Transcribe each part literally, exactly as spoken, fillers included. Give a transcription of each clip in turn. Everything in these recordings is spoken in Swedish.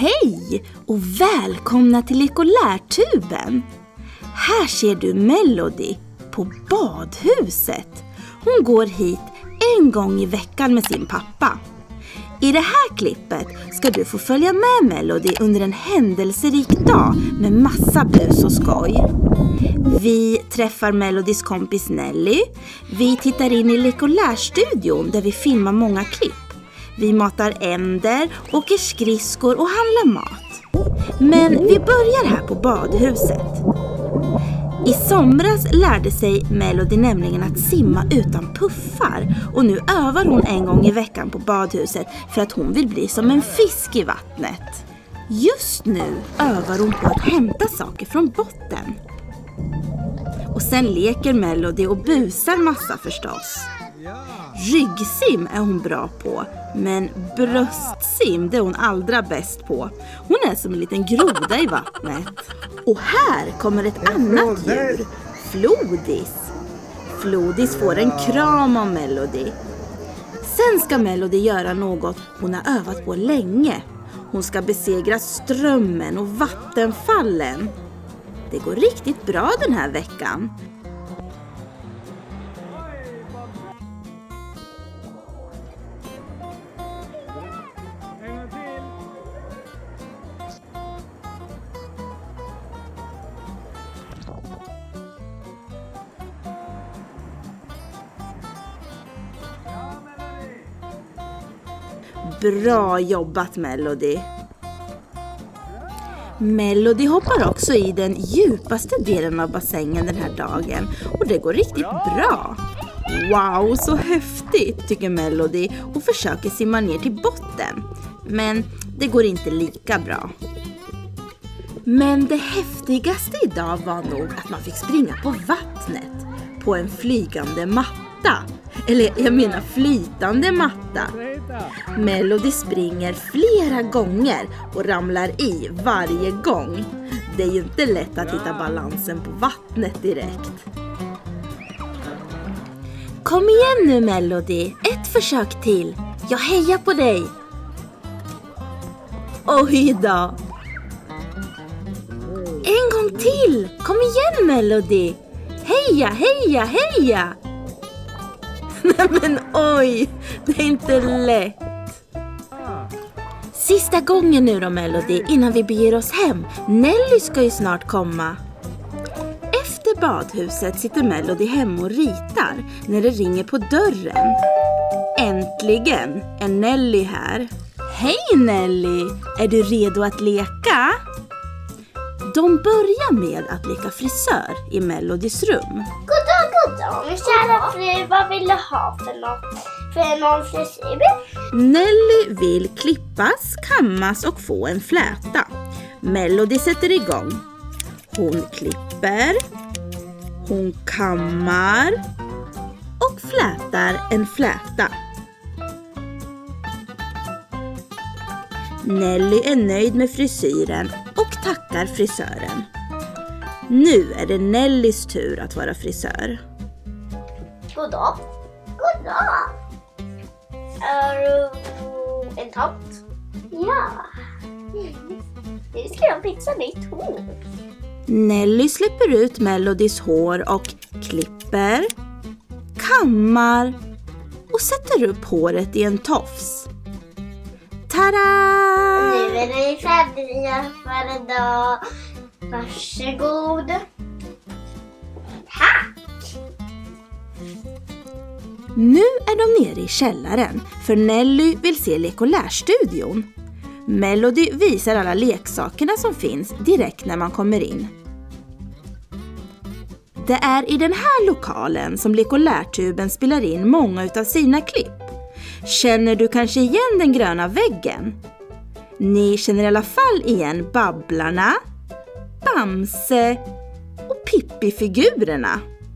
Hej och välkomna till Lek och lärtuben. Här ser du Melody på badhuset. Hon går hit en gång i veckan med sin pappa. I det här klippet ska du få följa med Melody under en händelserik dag med massa bus och skoj. Vi träffar Melodys kompis Nelly. Vi tittar in i Lek och lärstudion där vi filmar många klipp. Vi matar änder, åker skridskor och handlar mat. Men vi börjar här på badhuset. I somras lärde sig Melody nämligen att simma utan puffar. Och nu övar hon en gång i veckan på badhuset för att hon vill bli som en fisk i vattnet. Just nu övar hon på att hämta saker från botten. Och sen leker Melody och busar massa förstås. Ryggsim är hon bra på, men bröstsim det är hon allra bäst på. Hon är som en liten groda i vattnet. Och här kommer ett annat djur, Flodis. Flodis får en kram av Melody. Sen ska Melody göra något hon har övat på länge. Hon ska besegra strömmen och vattenfallen. Det går riktigt bra den här veckan. Bra jobbat Melody. Melody hoppar också i den djupaste delen av bassängen den här dagen. Och det går riktigt bra. Wow, så häftigt tycker Melody och försöker simma ner till botten. Men det går inte lika bra. Men det häftigaste idag var nog att man fick springa på vattnet. På en flygande matta. Eller jag menar flytande matta. Melody springer flera gånger och ramlar i varje gång. Det är ju inte lätt att hitta balansen på vattnet direkt. Kom igen nu Melody, ett försök till. Jag hejar på dig. Oj då. En gång till. Kom igen Melody. Heja, heja, heja. Nej men oj, det är inte lätt. Sista gången nu då Melody innan vi beger oss hem. Nelly ska ju snart komma. Efter badhuset sitter Melody hemma och ritar när det ringer på dörren. Äntligen är Nelly här. Hej Nelly, är du redo att leka? De börjar med att leka frisör i Melodys rum. Goddag, goddag. Min kära fru, vad vill du ha för något? För någon frisyr? Nelly vill klippas, kammas och få en fläta. Melody sätter igång. Hon klipper, hon kammar och flätar en fläta. Nelly är nöjd med frisyren och tackar frisören. Nu är det Nellys tur att vara frisör. Goddag. Goddag. Är du en tant? Ja. Nu ska jag fixa ditt hår. Nelly släpper ut Melodys hår och klipper, kammar och sätter upp håret i en tofs. Tada! Nu är det färdiga för idag. Varsågod. Tack! Nu är de nere i källaren för Nelly vill se Lek och lärstudion. Melody visar alla leksakerna som finns direkt när man kommer in. Det är i den här lokalen som Lek och lärtuben spelar in många utav sina klipp. Känner du kanske igen den gröna väggen? Ni känner i alla fall igen Babblarna, Bamse och Pippi-figurerna.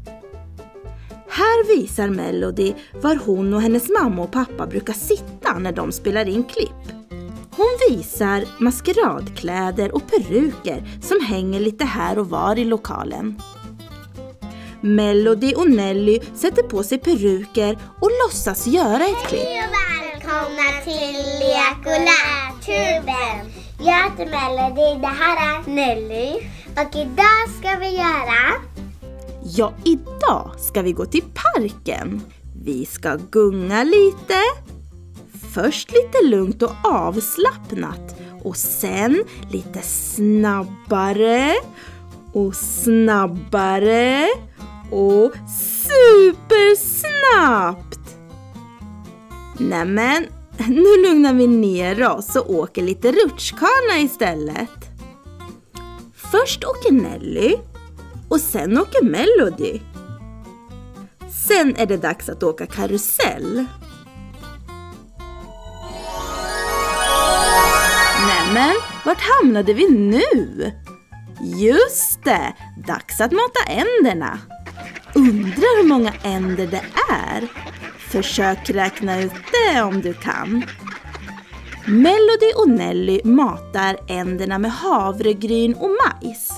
Här visar Melody var hon och hennes mamma och pappa brukar sitta när de spelar in klipp. Hon visar maskeradkläder och peruker som hänger lite här och var i lokalen. Melody och Nelly sätter på sig peruker och låtsas göra ett klipp. Hej och välkomna till Lek och lärtuben. Jag Jag heter Melody, det här är Nelly. Och idag ska vi göra... Ja, idag ska vi gå till parken. Vi ska gunga lite. Först lite lugnt och avslappnat. Och sen lite snabbare. Och snabbare. Och supersnabbt. Nämen, nu lugnar vi ner oss och åker lite rutschkana istället. Först åker Nelly och sen åker Melody. Sen är det dags att åka karusell. Nämen, vart hamnade vi nu? Just det, dags att mata änderna. Undrar hur många änder det är. Försök räkna ut det om du kan. Melody och Nelly matar änderna med havregryn och majs.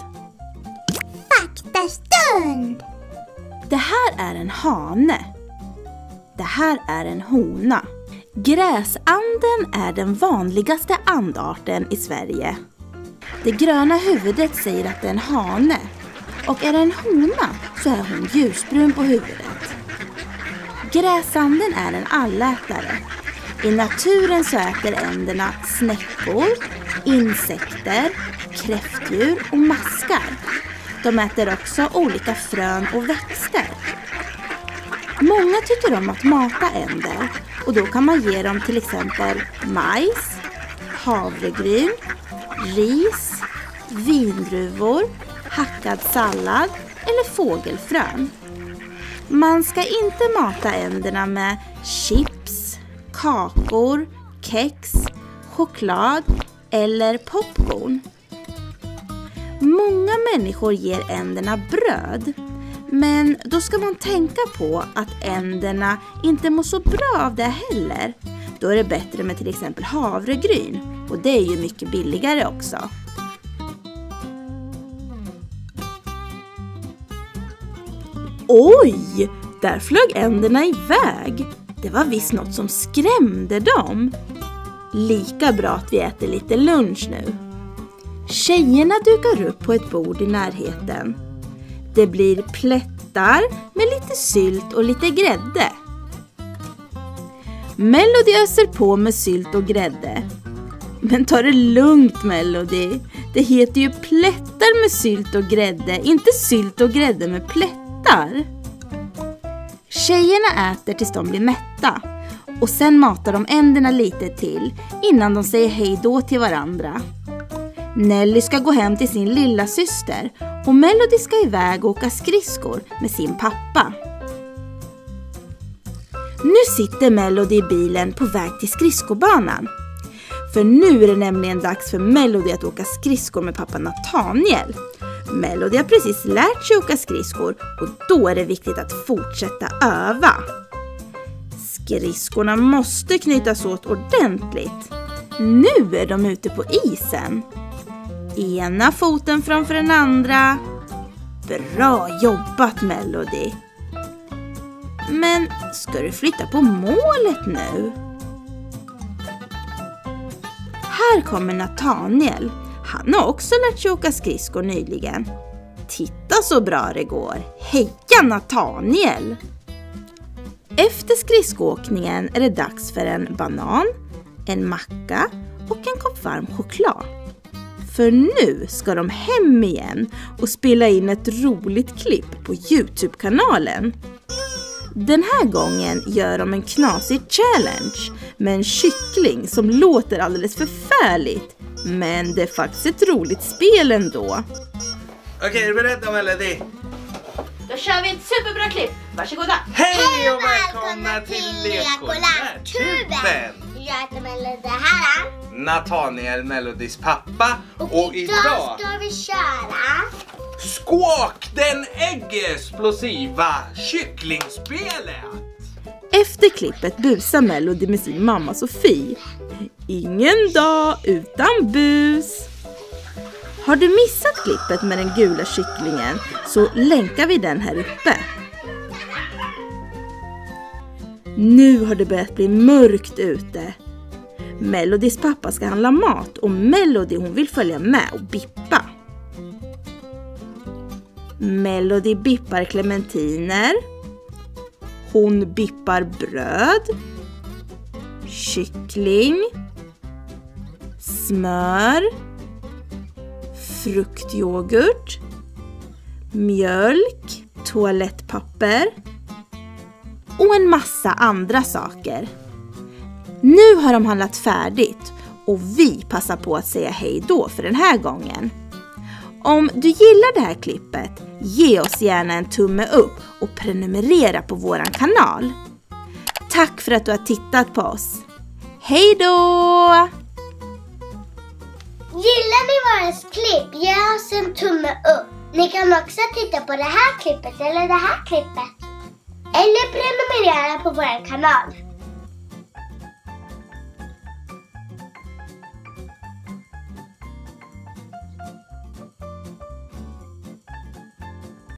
Faktastund! Det här är en hane. Det här är en hona. Gräsanden är den vanligaste andarten i Sverige. Det gröna huvudet säger att det är en hane. Och är det en hona så är hon ljusbrun på huvudet. Gräsanden är en allätare. I naturen så äter änderna snäckor, insekter, kräftdjur och maskar. De äter också olika frön och växter. Många tycker om att mata änder och då kan man ge dem till exempel majs, havregryn, ris, vindruvor, hackad sallad eller fågelfrön. Man ska inte mata änderna med chips, kakor, kex, choklad eller popcorn. Många människor ger änderna bröd, men då ska man tänka på att änderna inte mår så bra av det heller. Då är det bättre med till exempel havregryn, och det är ju mycket billigare också. Oj, där flög änderna iväg. Det var visst något som skrämde dem. Lika bra att vi äter lite lunch nu. Tjejerna dukar upp på ett bord i närheten. Det blir plättar med lite sylt och lite grädde. Melody öser på med sylt och grädde. Men ta det lugnt, Melody. Det heter ju plättar med sylt och grädde, inte sylt och grädde med plättar. Tjejerna äter tills de blir mätta. Och sen matar de änderna lite till innan de säger hej då till varandra. Nelly ska gå hem till sin lilla syster och Melody ska iväg och åka skridskor med sin pappa. Nu sitter Melody i bilen på väg till skridskobanan. För nu är det nämligen dags för Melody att åka skridskor med pappa Nathaniel. Melody har precis lärt sig åka skridskor och då är det viktigt att fortsätta öva. Skridskorna måste knytas åt ordentligt. Nu är de ute på isen. Ena foten framför den andra. Bra jobbat, Melody. Men ska du flytta på målet nu? Här kommer Nathaniel. Han har också lärt sig åka skridskor nyligen. Titta så bra det går. Heja Nathaniel! Efter skridskoåkningen är det dags för en banan, en macka och en kopp varm choklad. För nu ska de hem igen och spela in ett roligt klipp på YouTube-kanalen. Den här gången gör de en knasig challenge med en kyckling som låter alldeles förfärligt. Men det är faktiskt ett roligt spel ändå. Okej, är du beredd då, Melody? Då kör vi ett superbra klipp. Varsågoda. Hej och välkomna till Lekolärtuben! Jag heter Melody, det här är Nathaniel, Melodys pappa. Och, och idag idag ska vi köra Squawk, den explosiva kycklingspelet. Efter klippet busar Melody med sin mamma Sofie. Ingen dag utan bus. Har du missat klippet med den gula kycklingen så länkar vi den här uppe. Nu har det börjat bli mörkt ute. Melodys pappa ska handla mat och Melody hon vill följa med och bippa. Melody bippar clementiner. Hon bippar bröd, kyckling, smör, fruktyoghurt, mjölk, toalettpapper och en massa andra saker. Nu har de handlat färdigt och vi passar på att säga hej då för den här gången. Om du gillar det här klippet, ge oss gärna en tumme upp och prenumerera på våran kanal. Tack för att du har tittat på oss. Hej då! Gillar ni våra klipp, ge oss en tumme upp. Ni kan också titta på det här klippet eller det här klippet. Eller prenumerera på vår kanal.